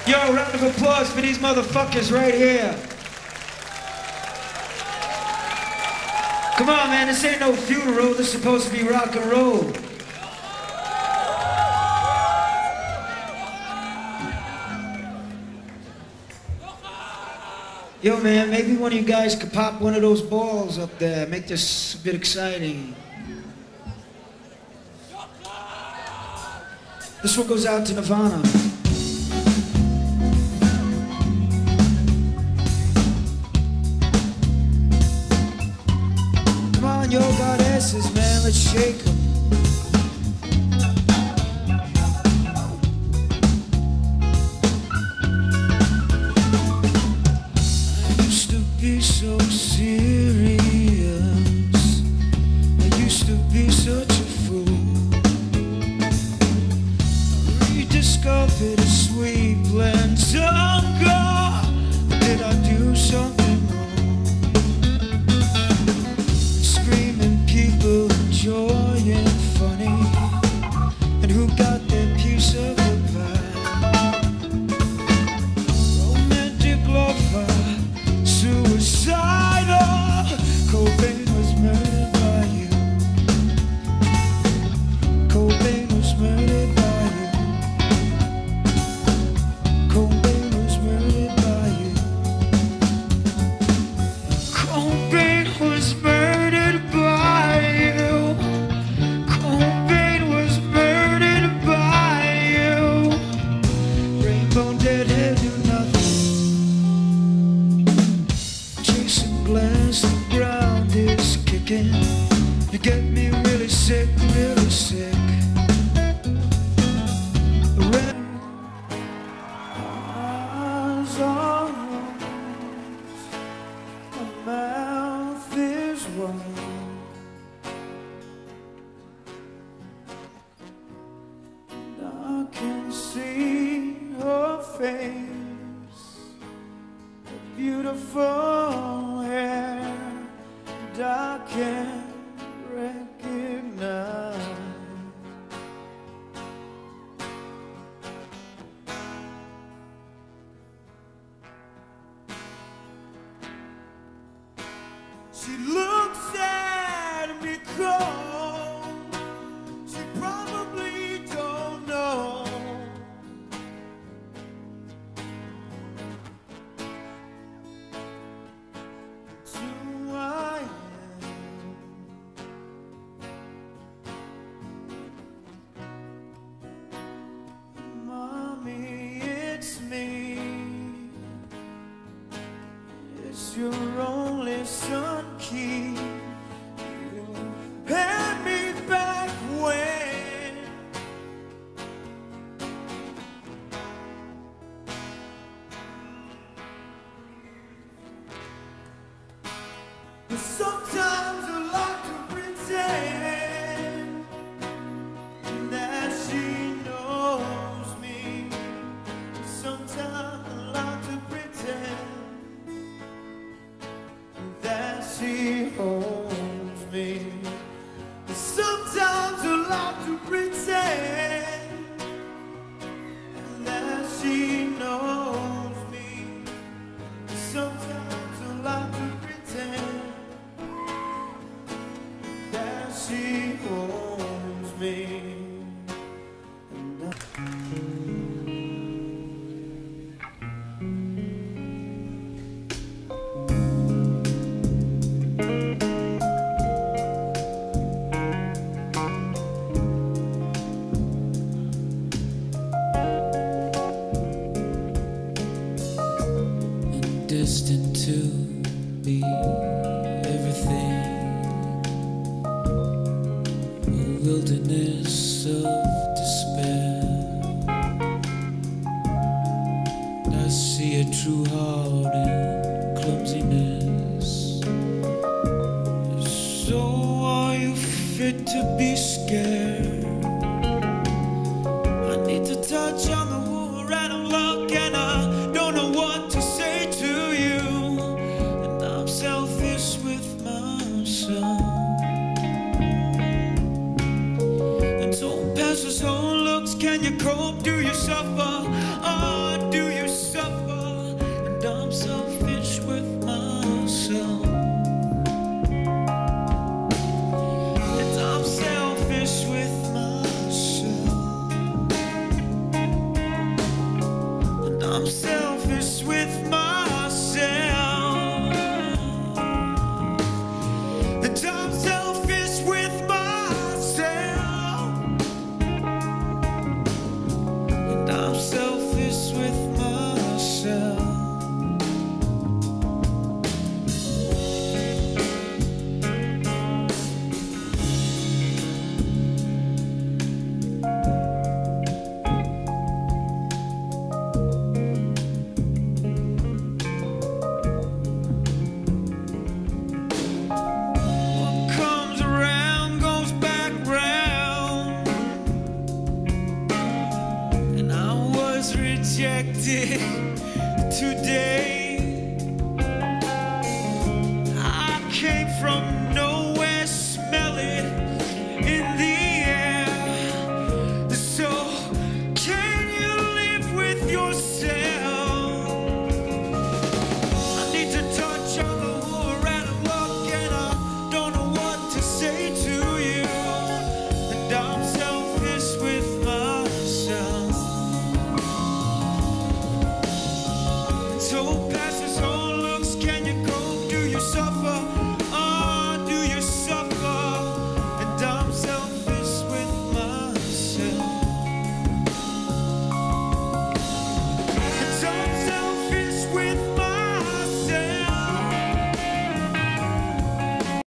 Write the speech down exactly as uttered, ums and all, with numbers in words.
Yo, round of applause for these motherfuckers right here. Come on, man, this ain't no funeral. This is supposed to be rock and roll. Yo, man, maybe one of you guys could pop one of those balls up there. Make this a bit exciting. This one goes out to Nirvana. Come on, yo, goddesses, man, let's shake 'em. So serious, I used to be such a fool. I rediscovered a sweet blend of God. Did I do something wrong? Screaming people enjoying funny, and who got their piece of the pie? Romantic lover, suicidal. Cobain was murdered by you. Cobain was murdered by you. Cobain was murdered by you. Cobain was murdered by you. Cobain was murdered by you. Rainbow deadhead do nothing. Glass, the ground is kicking. You get me really sick, really sick. Red eyes are rose, my mouth is wide. And I can see her face, her beautiful hair, and I can't recognize. She looks at me cold. She probably don't know. Your only son, key. You had me back when. But sometimes I like to pretend that she knows me. Sometimes I like to pretend she holds me. Sometimes I like to pretend that she knows me. Sometimes I like to pretend that she holds me. Destined to be everything, a wilderness of despair. I see a true heart in clumsiness. So are you fit to be scared? I need to touch on the wound and I'm look and I don't know what to say to you. And I'm selfish with myself. And don't pass his own looks, can you cope do you suffer? Oh, do you suffer? And I'm selfish with myself. And I'm selfish with myself. And I'm selfish with myself. And I'm selfish with myself. And I'm selfish with myself. What comes around goes back round. And I was rejected today.